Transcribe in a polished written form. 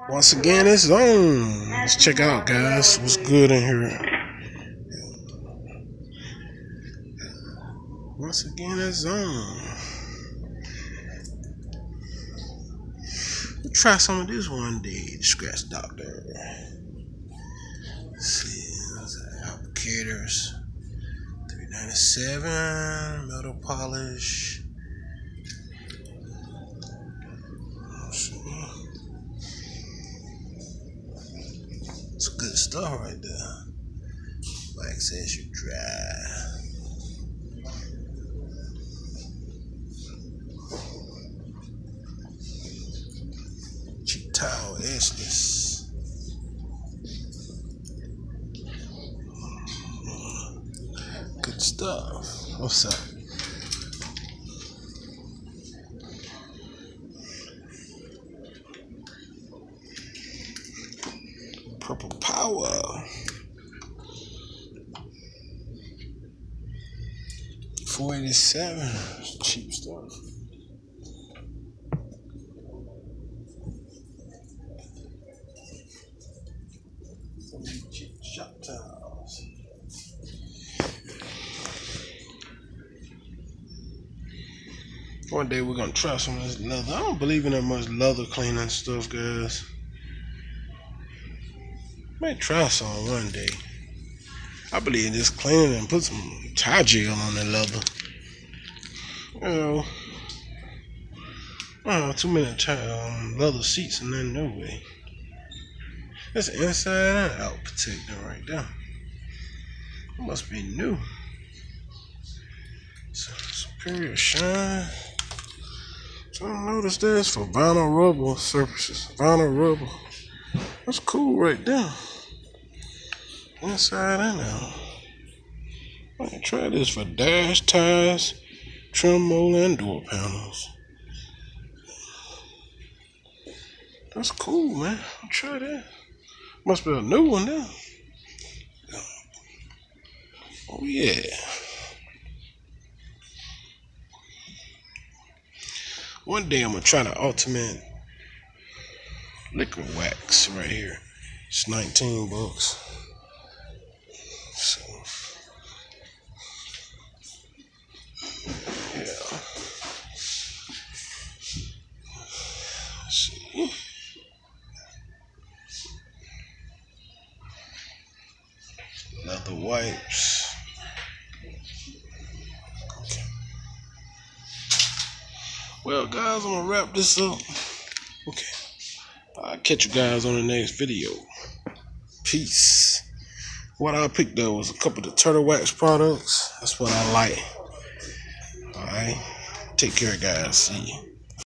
Once again, it's on. Let's check out, guys, what's good in here. Once again, it's on. We'll try some of this one day. The Scratch Doctor. Let's see. Those are applicators. $3.97. Metal polish. Let's see. It's good stuff right there. Wax says you dry. Cheap towel edgeless. Good stuff. What's up? Purple Power. $4.87. Cheap stuff. Cheap shop towels. One day we're gonna try some of this leather. I don't believe in that much leather cleaning stuff, guys. Might try some one day. I believe in just cleaning and put some tie gel on the leather. Too many leather seats and then no way. That's inside and out protector right there. It must be new. Superior shine. So I noticed this for vinyl rubber surfaces. Vinyl rubber. That's cool right there. Inside and out. I can try this for dash tires, trim mold, and door panels. That's cool, man. I'll try that. Must be a new one now. Oh yeah. One day I'm gonna try the ultimate liquid wax right here. It's $19. So yeah. Let's see. Leather wipes. Okay. Well, guys, I'm gonna wrap this up. Okay. I'll catch you guys on the next video. Peace. What I picked up was a couple of the Turtle Wax products. That's what I like. Alright. Take care, guys. See you.